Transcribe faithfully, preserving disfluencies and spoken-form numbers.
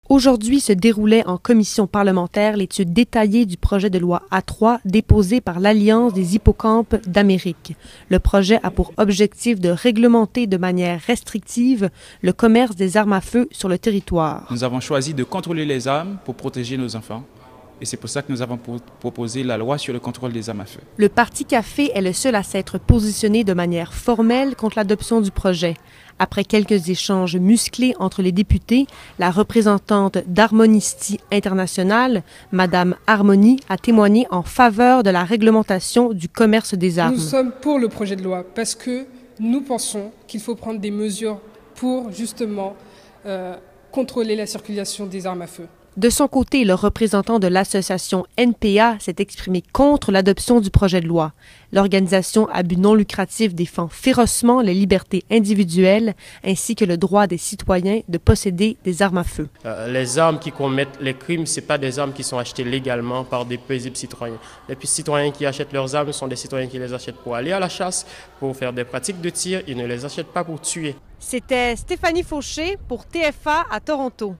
Aujourd'hui se déroulait en commission parlementaire l'étude détaillée du projet de loi A trois déposé par l'Alliance des hippocampes d'Amérique. Le projet a pour objectif de réglementer de manière restrictive le commerce des armes à feu sur le territoire. Nous avons choisi de contrôler les armes pour protéger nos enfants. Et c'est pour ça que nous avons proposé la loi sur le contrôle des armes à feu. Le Parti café est le seul à s'être positionné de manière formelle contre l'adoption du projet. Après quelques échanges musclés entre les députés, la représentante d'Harmonisty International, Mme Harmony, a témoigné en faveur de la réglementation du commerce des armes. Nous sommes pour le projet de loi parce que nous pensons qu'il faut prendre des mesures pour justement euh, contrôler la circulation des armes à feu. De son côté, le représentant de l'association N P A s'est exprimé contre l'adoption du projet de loi. L'organisation à but non lucratif défend férocement les libertés individuelles ainsi que le droit des citoyens de posséder des armes à feu. Euh, les armes qui commettent les crimes, ce n'est pas des armes qui sont achetées légalement par des paisibles citoyens. Les citoyens qui achètent leurs armes sont des citoyens qui les achètent pour aller à la chasse, pour faire des pratiques de tir. Ils ne les achètent pas pour tuer. C'était Stéphanie Fauché pour T F A à Toronto.